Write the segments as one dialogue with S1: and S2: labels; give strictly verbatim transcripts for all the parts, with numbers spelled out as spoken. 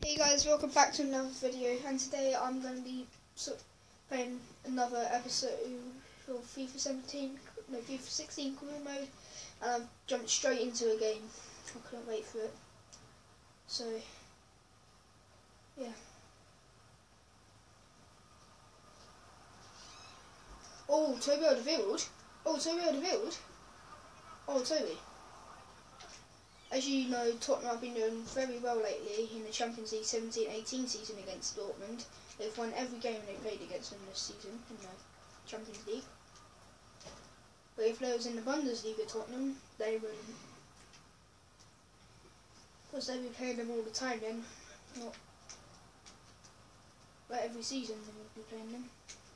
S1: Hey guys, welcome back to another video, and today I'm going to be sort of playing another episode of FIFA seventeen, no FIFA sixteen career mode, and I've jumped straight into a game. I couldn't wait for it. So, yeah. Oh, Toby Alderweireld. Oh, Toby Alderweireld. Oh, Toby. As you know, Tottenham have been doing very well lately in the Champions League seventeen eighteen season against Dortmund. They've won every game they played against them this season in the Champions League. But if they was in the Bundesliga, Tottenham, they wouldn't. Because they'd be playing them all the time then. Not like every season they would be playing them.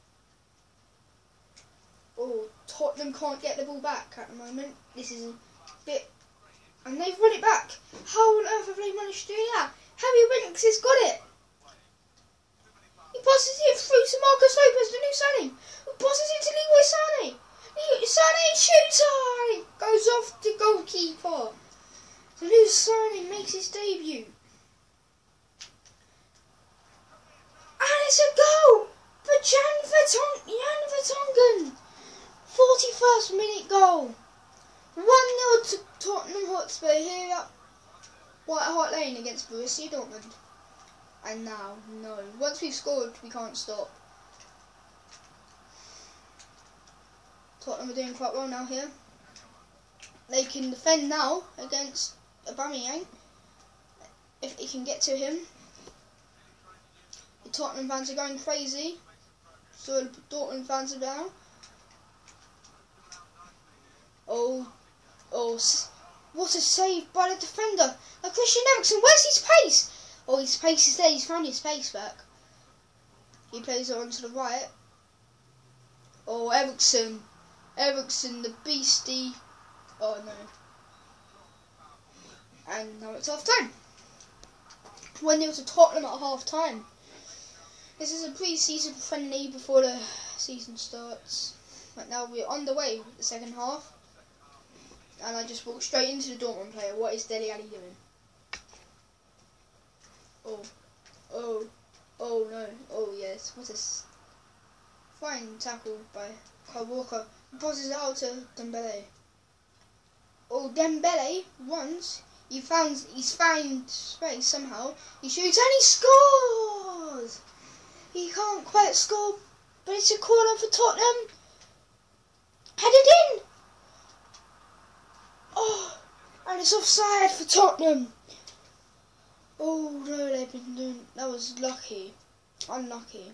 S1: Oh, Tottenham can't get the ball back at the moment. This is a bit... And they've run it back. How on earth have they managed to do that? Harry Winks has got it. He passes it through to Marcos Lopez, the new signing. Who passes it to Leroy Sané. Leroy Sané shoots. Oh, it goes off the goalkeeper. The new signing makes his debut. And it's a goal for Jan Vertonghen. Jan Vertonghen. forty-first minute goal. one nil to Tottenham Hotspur here at White Hart Lane against Borussia Dortmund. And now, no. Once we've scored, we can't stop. Tottenham are doing quite well now here. They can defend now against Aubameyang if they can get to him. The Tottenham fans are going crazy. So the Dortmund fans are down. Oh, oh, what a save by the defender. Now Christian Eriksen, where's his pace? Oh, his pace is there. He's found his pace back. He plays it on to the right. Oh, Eriksen. Eriksen, the beastie. Oh, no. And now it's half time. one nil to Tottenham at half time. This is a pre-season friendly before the season starts. Right now we're on the way with the second half. And I just walked straight into the Dortmund player. What is Dele Alli doing? Oh, oh, oh no, oh yes. What a fine tackle by Kyle Walker. He passes it out to Dembele. Oh, Dembele runs. He found, he's found space somehow. He shoots and he scores. He can't quite score, but it's a corner for Tottenham. Headed in. Oh, and it's offside for Tottenham. Oh no, they've been doing. That was lucky, unlucky.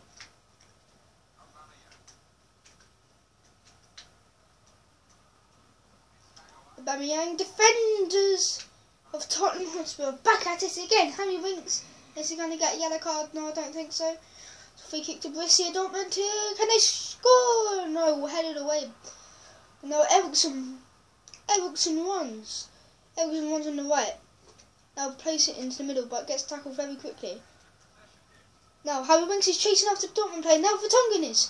S1: Aubameyang, defenders of Tottenham Hotspur, back at it again. Harry Winks, is he going to get a yellow card? No, I don't think so. Free kick to Borussia Dortmund here. Can they score? No, headed away. No, Eriksen. Eriksen runs. Eriksen runs on the right. Now place it into the middle, but gets tackled very quickly. Now Harry Winks is chasing after Dortmund player. Now Vertonghen is.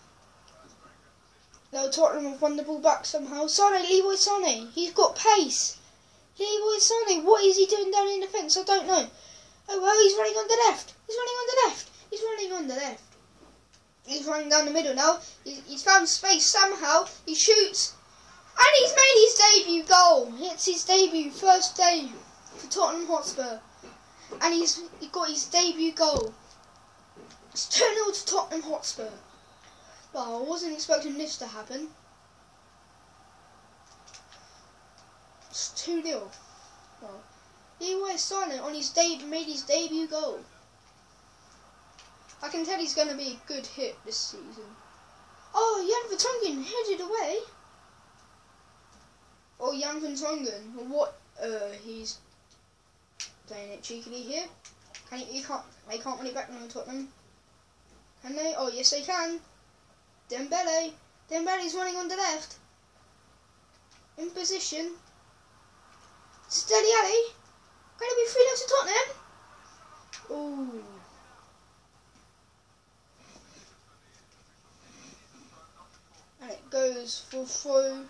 S1: Now Tottenham have won the ball back somehow. Sané, Leroy Sané. He's got pace. Leroy Sané. What is he doing down in the fence? I don't know. Oh well, he's running on the left. He's running on the left. He's running on the left. He's running down the middle now. He's, he's found space somehow. He shoots. And he's made his debut goal. It's his debut, first debut for Tottenham Hotspur. And he's he got his debut goal. It's two nil to Tottenham Hotspur. Well, I wasn't expecting this to happen. It's two nil. Well, Leroy Sané on his debut made his debut goal. I can tell he's going to be a good hit this season. Oh, Jan Vertonghen headed away. Oh, Jan Vertonghen, what? Uh, he's playing it cheekily here. Can he, he can't. They can't win it back now, Tottenham. Can they? Oh, yes, they can. Dembele. Dembele's running on the left. In position. It's Dele Alli. Going to be three nil to Tottenham. Ooh. And it goes for throw.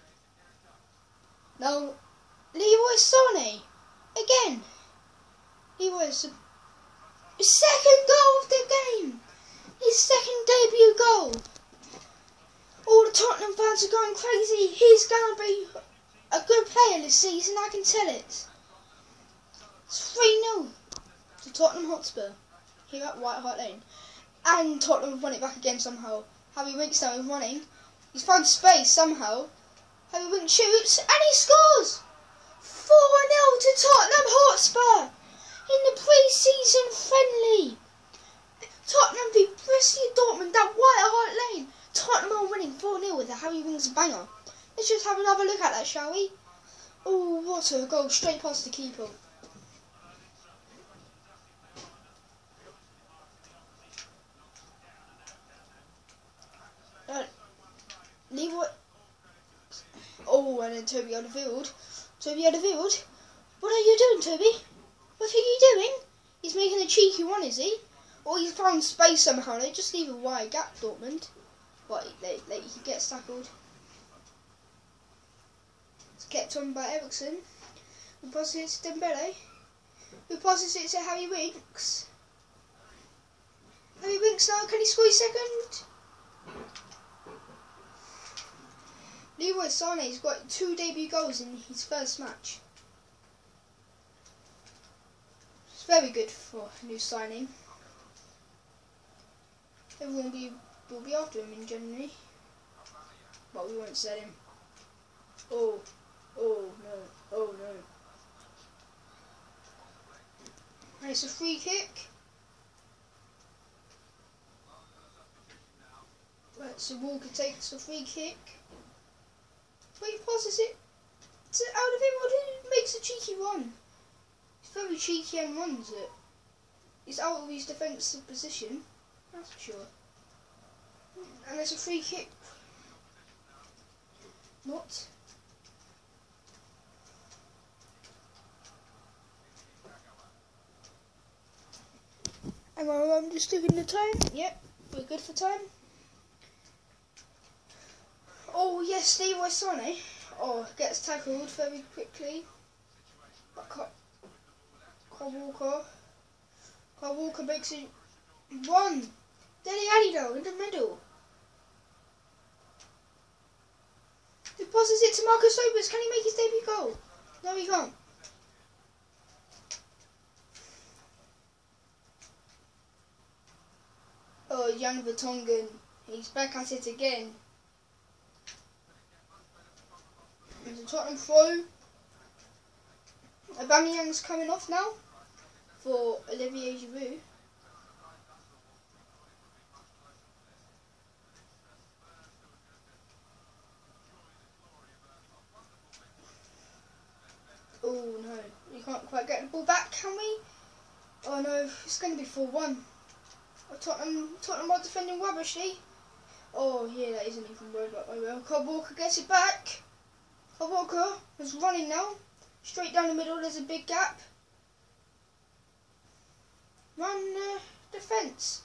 S1: Now, Leroy Sané, again. Leroy's second goal of the game. His second debut goal. All the Tottenham fans are going crazy. He's going to be a good player this season, I can tell it. It's three nil to Tottenham Hotspur here at White Hart Lane. And Tottenham have won it back again somehow. Harry Winks now is running. He's found space somehow. Harry Winks shoots and he scores! four nil to Tottenham Hotspur in the pre-season friendly. Tottenham v Borussia Dortmund at White Hart Lane. Tottenham are winning four nil with a Harry Winks banger. Let's just have another look at that, shall we? Oh, what a goal, straight past the keeper. Uh, Leroy. Oh, and then Toby Alderweireld. Toby Alderweireld. What are you doing, Toby? What are you doing? He's making a cheeky one, is he? Or he's found space somehow. They just leave a wide gap, Dortmund. But they, they, he gets tackled. It's kept on by Ericsson. Who passes it to Dembele. Who passes it to Harry Winks. Harry Winks now, can he score his second? Leroy Sané's got two debut goals in his first match. It's very good for a new signing. Everyone will be, will be after him in January. But we won't sell him. Oh, oh no, oh no. And it's a free kick. Right, so Walker takes the free kick. But he passes it to Alderweireld, who makes a cheeky run. He's very cheeky and runs it. He's out of his defensive position, that's for sure. And there's a free kick. Not. Hang on, I'm just looking at the time. Yep, we're good for time. Oh yes, Leroy Sané. Oh, gets tackled very quickly. But Kyle Walker. Kyle Walker makes it one. Dele Alli though, in the middle. He passes it to Marcus Lopez. Can he make his debut goal? No, he can't. Oh, Jan Vertonghen. He's back at it again. There's a Tottenham throw. Aubameyang's coming off now for Olivier Giroud. Oh no, we can't quite get the ball back, can we? Oh no, it's going to be four one. Oh, Tottenham, Tottenham are defending rubbishly. Oh yeah, that isn't even worried about. Oh well, Kyle Walker gets it back. Kyle Walker is running now. Straight down the middle, there's a big gap. Run uh, defence.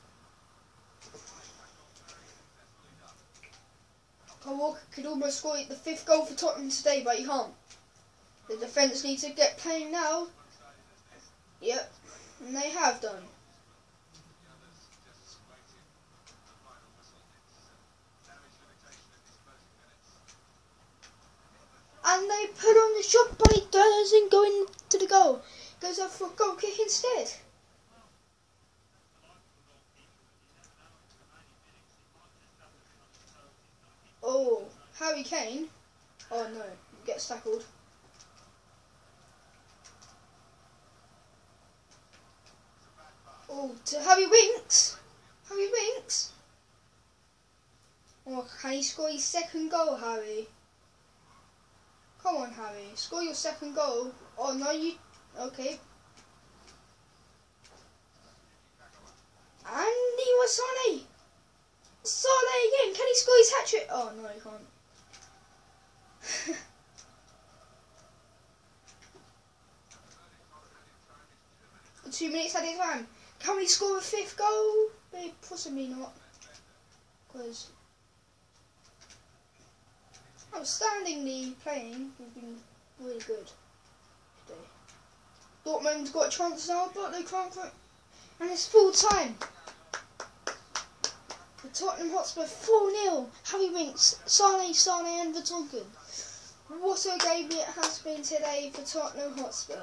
S1: Kyle Walker could almost score the fifth goal for Tottenham today, but he can't. The defence needs to get playing now. Yep, and they have done. And they put on the shot, but it doesn't go into the goal. It goes up for a goal kick instead. Oh, Harry Kane. Oh no, gets tackled. Oh, to Harry Winks. Harry Winks. Oh, can he score his second goal, Harry? Come on, Harry. Score your second goal. Oh, no, you... Okay. And he was Sané. Sané again. Can he score his hat-trick? Oh, no, he can't. Two minutes at his time. Can we score a fifth goal? Maybe, possibly not. Because outstandingly playing, we've been really good today. Dortmund's got a chance now, but they can't quite. And it's full time. The Tottenham Hotspur four nil. Harry Winks, Sane, Sane and Vertonghen. What a game it has been today for Tottenham Hotspur.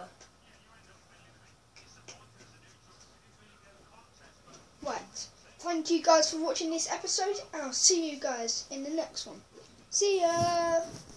S1: Right. Thank you guys for watching this episode, and I'll see you guys in the next one. See ya!